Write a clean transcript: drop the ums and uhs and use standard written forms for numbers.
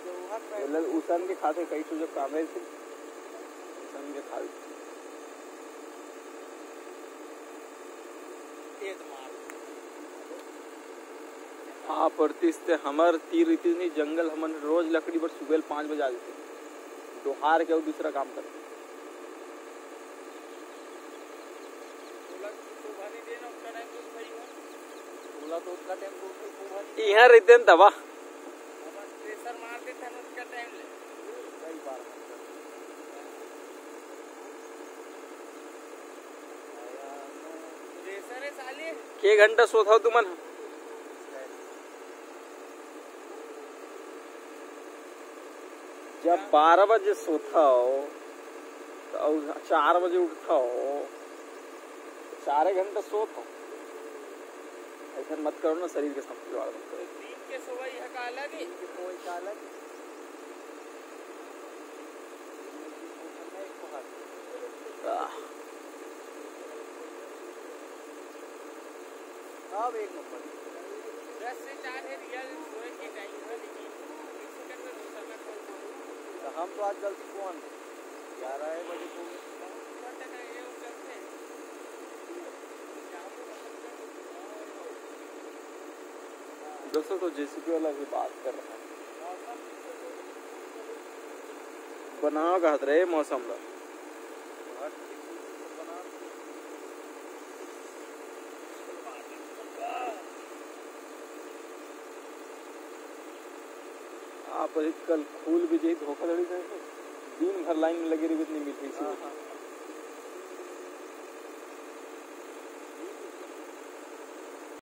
उसन के खाते कई तो जब कामे थे उसन के खाते हाँ परतिस्ते हमार तीर इतनी जंगल हमन रोज लकड़ी पर सुबह 5 बजे आ जाते दोहार के दूसरा काम करते तो उसका टाइम यहाँ रहते हैं तबा प्रेशर मारते थे उसका टाइम ले कई बार प्रेशर है साले के घंटा सोता हो तुमन जब 12 बजे सोता हो तो 4 बजे उठता हो 4 घंटा सोता हो ऐसा मत करो ना शरीर के साथ खिलवाड़ मत करो दिन के सोई है का अलग है कोई का अलग अब एक नंबर 10 से 4 है रियल सोए के टाइम है लेकिन इसी का तो दूसरा तो हम तो आज जल्दी कौन 11 बजे को दोस्तों तो जेसीबी वाला भी बात कर रहा है बनाओ कहत रहे मौसम ला आप कल खूल भी जी धोखाधड़ी दिन भर लाइन में लगी रही इतनी मिली